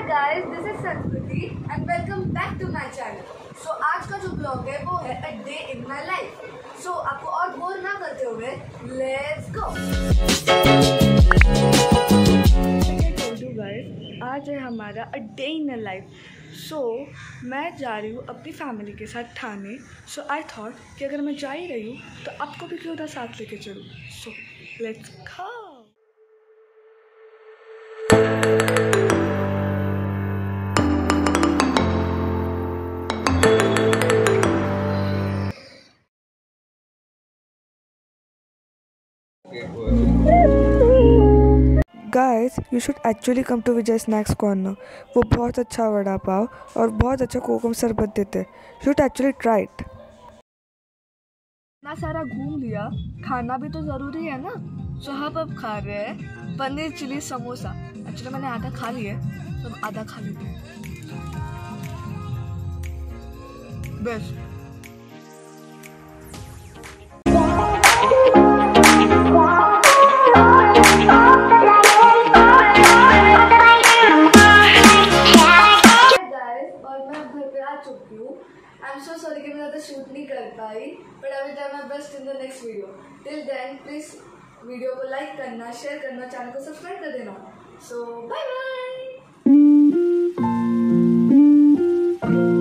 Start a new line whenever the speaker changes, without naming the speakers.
guys, this is Sanskruti and welcome back to my channel. So आज का जो blog है वो है A Day in My Life. So आपको और बोर ना करते हुए let's go. I told you guys, आज है हमारा A Day in My Life. So मैं जा रही हूँ अपनी फैमिली के साथ ठाणे. So I thought कि अगर मैं जा ही रही हूँ तो आपको भी क्यों ना साथ लेके चलूँ. So let's go.
Guys, you should actually come to Vijay Snacks Corner. वो बहुत अच्छा वड़ा पाव और बहुत अच्छा कोकम शरबत देते हैं. You should actually try it.
इतना सारा घूम लिया, खाना भी तो ज़रूरी है ना. तो हम अब खा रहे हैं पनीर चिली समोसा. एक्चुअली मैंने आधा खा लिया है, तो आधा खा लेते हैं. बेस्ट. I'm so sorry कि मैं ज़्यादा शूट नहीं कर पाई, but I will try my best in the next video. Till then, please video को लाइक करना, शेयर करना, चैनल को सब्सक्राइब कर देना. So bye bye.